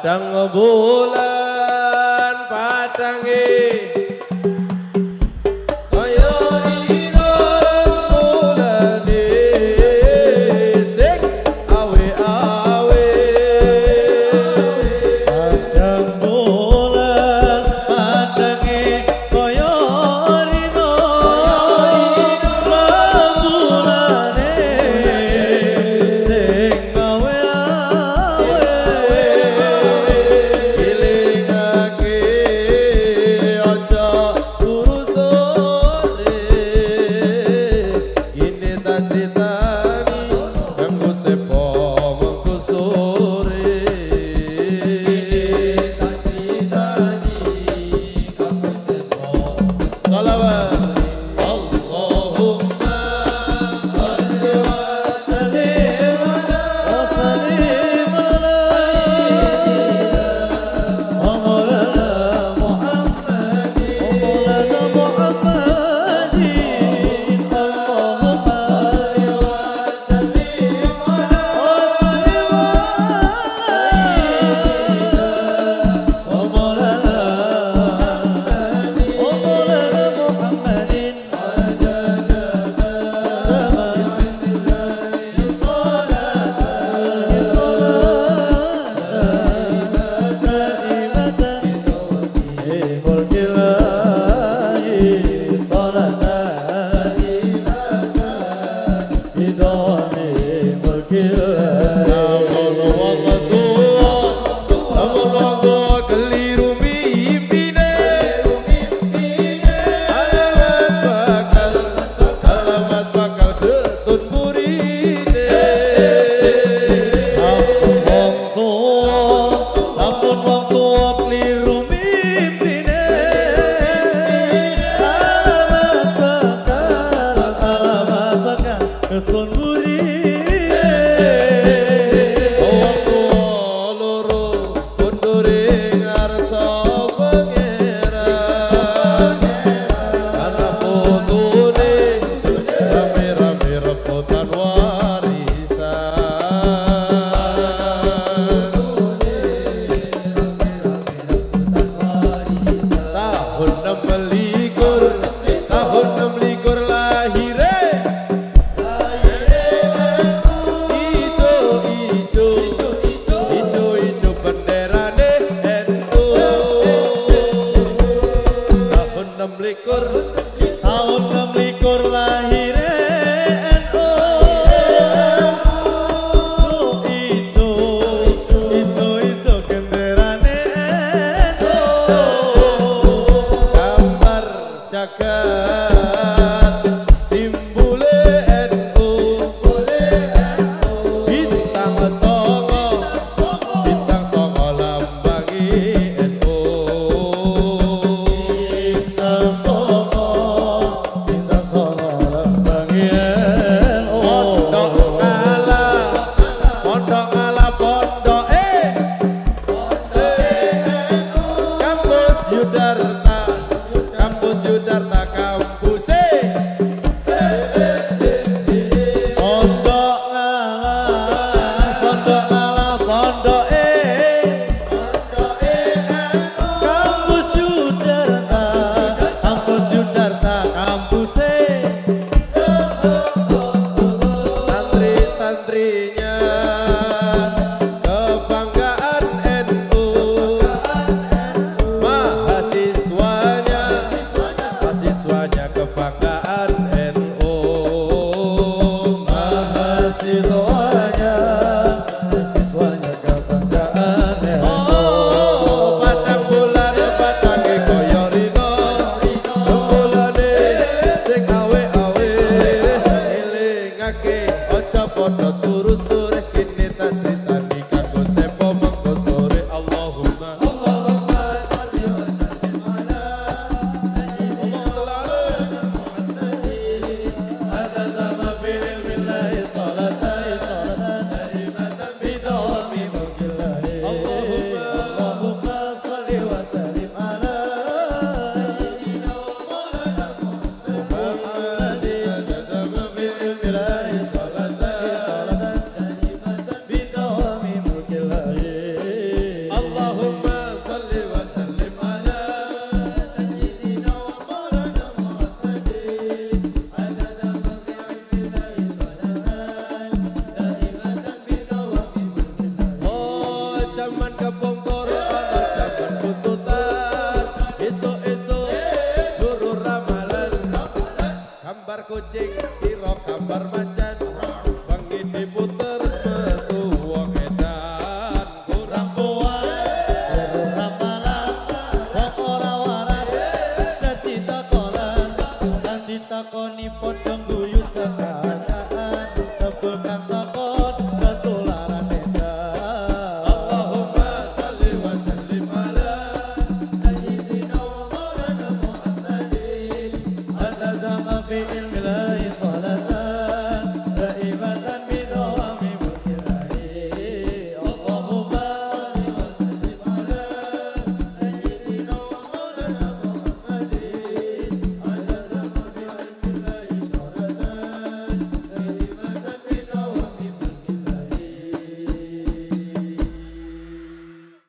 padang bulan padange kaya dina bulane sing awe-awe padang bulan padange kaya dina bulane sing awe-awe ilingake aja turu sore gini tak critani kanggo sepo mengko sore tak critani kanggo sepo salawat Allahumma sholli wa sallim ala Maulana Muhammadin Allahumma salli wa sallim keliru mimpine alamat bakal ketun burine Ampun wong tuwa kliru mimpine alamat bakal ketun burine wong tuwa loro kondore ngarsa pangeran anak putune rame-rame rebutan tahun 26 lahire ijo benderane NU tahun 26 lahire NU ijo genderane NU gambar jagat simbole NU bintang songo lambangi NU bintang songo lambangi NU pondok ngalah pondoke kampus Yudarta kampuse pondok ngalah pondoke kampus Yudarta kampuse santri-santrinya kebanggaan NU mahasiswanya kebanggaan NU mahasiswanya kebanggaan NU padang bulan padange kaya rina bulane sing awe-awe elingake aja padha turu sore kene tak critani kanggo sepo mengko sore Allahumma sholli wa sallim ala gambar kucing, kira gambar macan. Bengi diputer metu wong edan. Kurang puas, Guru ramalan, wong ora waras, dadi takonan, lan ditakoni padha guyu cekakan, jebul kang takon ketularan edan. Allahumma salli wa sallim ala sayyidina wa maulana Muhammadin. Anta dama fi'il